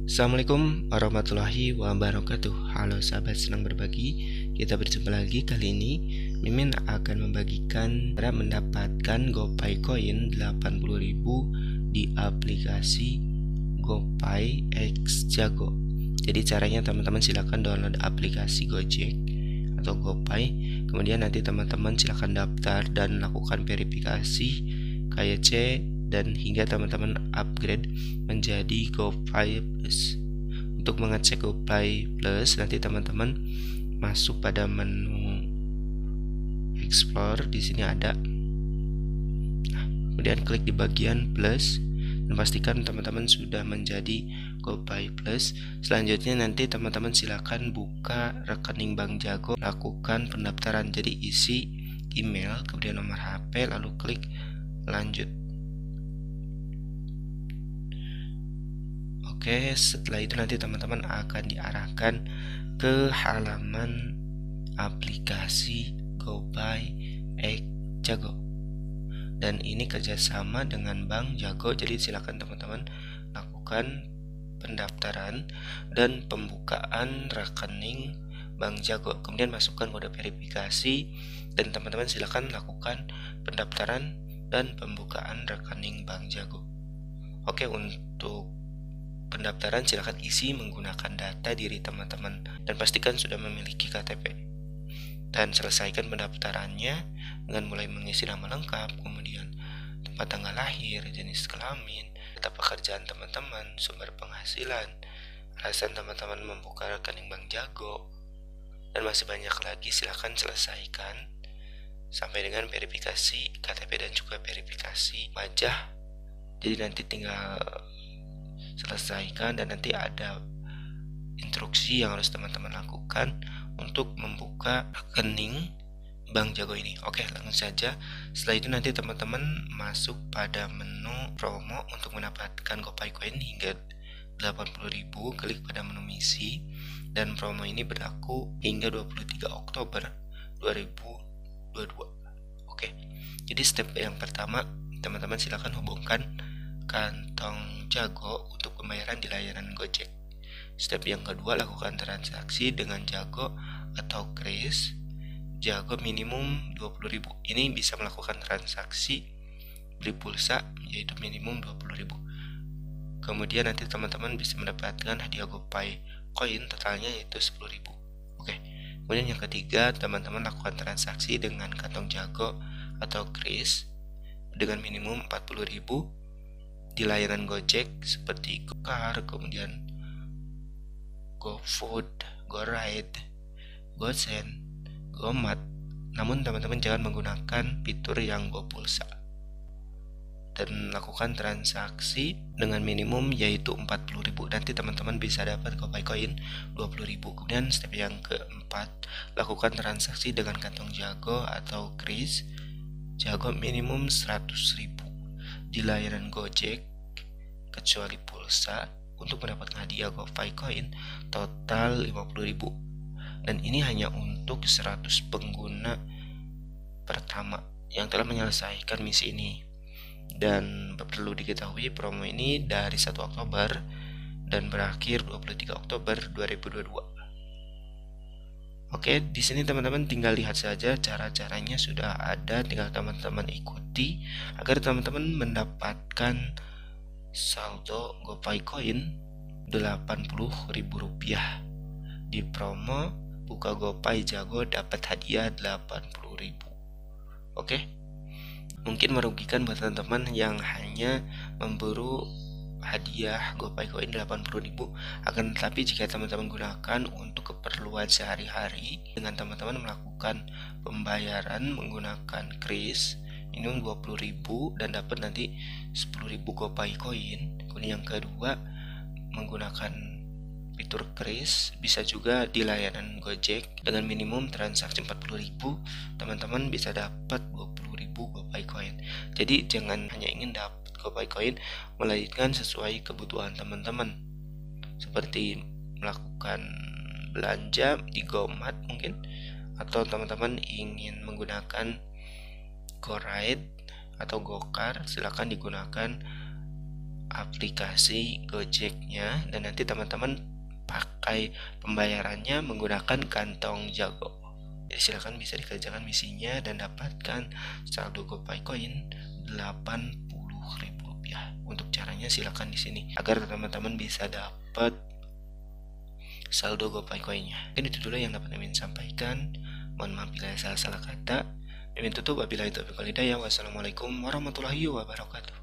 Assalamualaikum warahmatullahi wabarakatuh. Halo sahabat senang berbagi. Kita berjumpa lagi. Kali ini Mimin akan membagikan cara mendapatkan GoPay Coin 80.000 di aplikasi GoPay X Jago. Jadi caranya teman-teman silakan download aplikasi Gojek atau GoPay. Kemudian nanti teman-teman silakan daftar dan lakukan verifikasi KYC dan hingga teman-teman upgrade menjadi GoPay Plus. Untuk mengecek GoPay Plus, nanti teman-teman masuk pada menu Explore. Di sini ada. Nah, kemudian klik di bagian Plus dan pastikan teman-teman sudah menjadi GoPay Plus. Selanjutnya nanti teman-teman silakan buka rekening Bank Jago, lakukan pendaftaran. Jadi isi email, kemudian nomor HP, lalu klik lanjut. Oke, setelah itu nanti teman-teman akan diarahkan ke halaman aplikasi GoPay X Jago. Dan ini kerjasama dengan Bank Jago, jadi silakan teman-teman lakukan pendaftaran dan pembukaan rekening Bank Jago. Kemudian masukkan kode verifikasi dan teman-teman silakan lakukan pendaftaran dan pembukaan rekening Bank Jago. Oke, untuk pendaftaran silakan isi menggunakan data diri teman-teman dan pastikan sudah memiliki KTP. Dan selesaikan pendaftarannya dengan mulai mengisi nama lengkap, kemudian tempat tanggal lahir, jenis kelamin, data pekerjaan teman-teman, sumber penghasilan, alasan teman-teman membuka rekening Bank Jago, dan masih banyak lagi. Silakan selesaikan sampai dengan verifikasi KTP dan juga verifikasi wajah. Jadi nanti tinggal selesaikan dan nanti ada instruksi yang harus teman-teman lakukan untuk membuka rekening Bank Jago ini. Oke, langsung saja. Setelah itu nanti teman-teman masuk pada menu promo untuk mendapatkan GoPay Coin hingga 80.000. Klik pada menu misi dan promo ini berlaku hingga 23 Oktober 2022. Oke, jadi step yang pertama, teman-teman silakan hubungkan kantong Jago untuk pembayaran di layanan Gojek. Step yang kedua, lakukan transaksi dengan Jago atau Kris. Jago minimum 20.000. Ini bisa melakukan transaksi beli pulsa yaitu minimum 20.000. Kemudian nanti teman-teman bisa mendapatkan hadiah GoPay Coin totalnya yaitu 10.000. Oke. Kemudian yang ketiga, teman-teman lakukan transaksi dengan kantong Jago atau Kris dengan minimum 40.000 di layanan Gojek seperti GoCar, kemudian GoFood, GoRide, GoSend, GoMart. Namun teman-teman jangan menggunakan fitur yang GoPulsa dan lakukan transaksi dengan minimum yaitu 40.000. Nanti teman-teman bisa dapat GoPay Coin 20.000. Kemudian step yang keempat, lakukan transaksi dengan kantong Jago atau Kris. Jago minimum 100.000 di layanan Gojek kecuali pulsa untuk mendapatkan hadiah GoPay Coin total 50.000. Dan ini hanya untuk 100 pengguna pertama yang telah menyelesaikan misi ini. Dan perlu diketahui promo ini dari 1 Oktober dan berakhir 23 Oktober 2022. Oke, di sini teman-teman tinggal lihat saja cara-caranya sudah ada, tinggal teman-teman ikuti agar teman-teman mendapatkan saldo GoPay Coin 80.000 rupiah. Di promo buka GoPay Jago dapat hadiah 80.000. Oke, mungkin merugikan buat teman-teman yang hanya memburu hadiah GoPay Coin 80.000. Akan tetapi jika teman-teman gunakan untuk keperluan sehari-hari dengan teman-teman melakukan pembayaran menggunakan Kris minimum 20.000 dan dapat nanti 10.000 GoPay Coin. Kemudian yang kedua, menggunakan fitur Kris bisa juga di layanan Gojek dengan minimum transaksi 40.000 teman-teman bisa dapat 20.000 GoPay Coin. Jadi jangan hanya ingin dapat GoPay Coin, melainkan sesuai kebutuhan teman-teman, seperti melakukan belanja di GoMart mungkin, atau teman-teman ingin menggunakan GoRide atau GoCar, silakan digunakan aplikasi Gojeknya, dan nanti teman-teman pakai pembayarannya menggunakan kantong Jago. Jadi silakan bisa dikerjakan misinya dan dapatkan saldo GoPay Coin Rp80.000. Untuk caranya silakan di sini agar teman-teman bisa dapat saldo GoPay Coinnya. Mungkin itu dulu yang dapat Mimin sampaikan. Mohon maaf bila salah-salah kata. Mimin tutup, wabillahi taufiq wal hidayah. Wassalamualaikum warahmatullahi wabarakatuh.